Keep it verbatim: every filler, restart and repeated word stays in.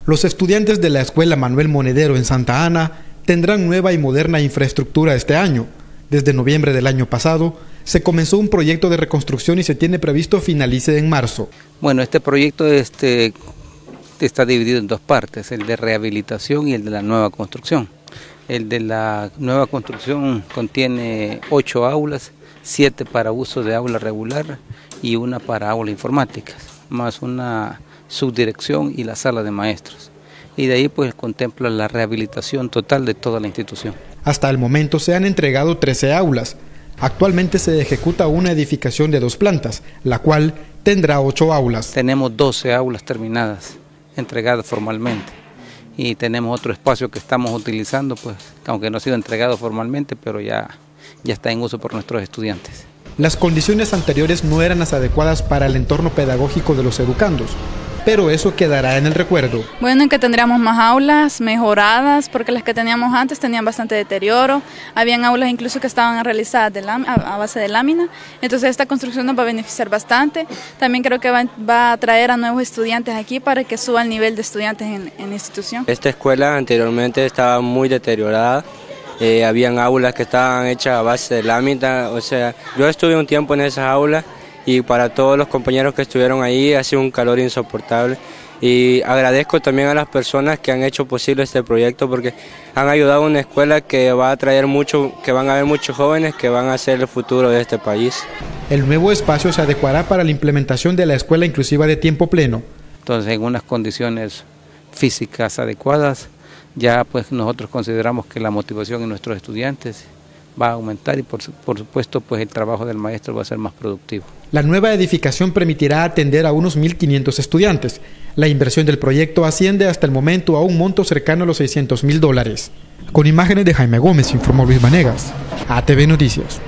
Los estudiantes de la Escuela Manuel Monedero en Santa Ana tendrán nueva y moderna infraestructura este año. Desde noviembre del año pasado se comenzó un proyecto de reconstrucción y se tiene previsto finalice en marzo. Bueno, este proyecto este, está dividido en dos partes, el de rehabilitación y el de la nueva construcción. El de la nueva construcción contiene ocho aulas, siete para uso de aula regular y una para aula informática, más una subdirección y la sala de maestros. Y de ahí pues contempla la rehabilitación total de toda la institución. Hasta el momento se han entregado trece aulas. Actualmente se ejecuta una edificación de dos plantas, la cual tendrá ocho aulas. Tenemos doce aulas terminadas, entregadas formalmente. Y tenemos otro espacio que estamos utilizando, pues, aunque no ha sido entregado formalmente, pero ya, ya está en uso por nuestros estudiantes. Las condiciones anteriores no eran las adecuadas para el entorno pedagógico de los educandos, pero eso quedará en el recuerdo. Bueno, en que tendríamos más aulas mejoradas, porque las que teníamos antes tenían bastante deterioro. Habían aulas incluso que estaban realizadas de a base de lámina. Entonces esta construcción nos va a beneficiar bastante. También creo que va, va a atraer a nuevos estudiantes aquí para que suba el nivel de estudiantes en, en la institución. Esta escuela anteriormente estaba muy deteriorada. Eh, habían aulas que estaban hechas a base de lámina. O sea, yo estuve un tiempo en esas aulas. Y para todos los compañeros que estuvieron ahí ha sido un calor insoportable. Y agradezco también a las personas que han hecho posible este proyecto porque han ayudado a una escuela que va a atraer mucho, que van a haber muchos jóvenes que van a ser el futuro de este país. El nuevo espacio se adecuará para la implementación de la escuela inclusiva de tiempo pleno. Entonces, en unas condiciones físicas adecuadas, ya pues nosotros consideramos que la motivación en nuestros estudiantes va a aumentar y por, por supuesto pues el trabajo del maestro va a ser más productivo. La nueva edificación permitirá atender a unos mil quinientos estudiantes. La inversión del proyecto asciende hasta el momento a un monto cercano a los seiscientos mil dólares. Con imágenes de Jaime Gómez, informó Luis Vanegas, A T V Noticias.